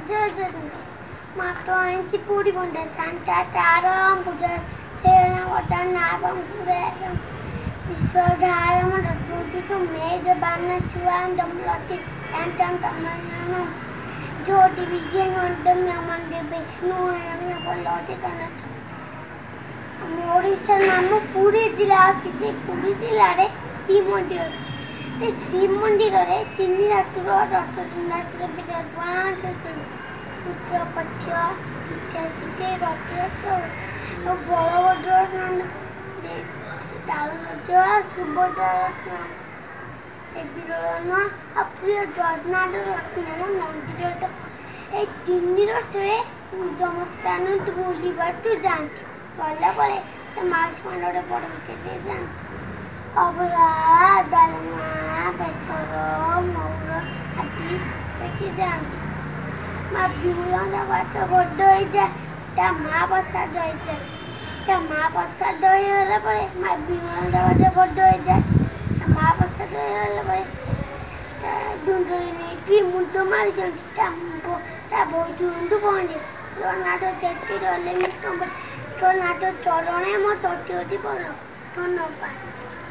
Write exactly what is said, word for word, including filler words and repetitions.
जय जगन्नाथ मातो इंची पूरी बंदे सांता तारम पूजा सेना वटा नाभम सुरेगम विश्वधारम रत्नोति तो मेज बाण शिवान दमलति एंटम तमन्नम ज्योति विजय नंदम यमंदे विष्णु यम बोलते तनत ओडिशा नाम पुरी जिला अछि जे पुरी जिला रे श्री मंदिर ते श्री मंदिर रे तीन रात्र रथ तीन रात्र विराजमान पुत्र पक्ष इत्यादि रथ तो बलभद्र नंद तालध्वज सुभद्रा विरलन प्रिय जगन्नाथ लक्ष्मण मंदिर तो ये तीन रथ रे जमस्थान बुलवा तू जाती गला पड़े मास मंडे पड़ते जान अबला डालमा बेसर मौर आदि देखी जान माँ विमला बात बड़ हो जाए माँ प्रसाद हो जाए माँ प्रसाद होगा पड़े माँ विमला बात बड़ हो जाए माँ प्रसाद होगा पड़े डुंडरी नहीं कि मुंड मारी बहुत डुंडू पहुंचे जगन्नाथ देखते रहे तो नाथ चरणे मो तटी पड़ धन्यवाद।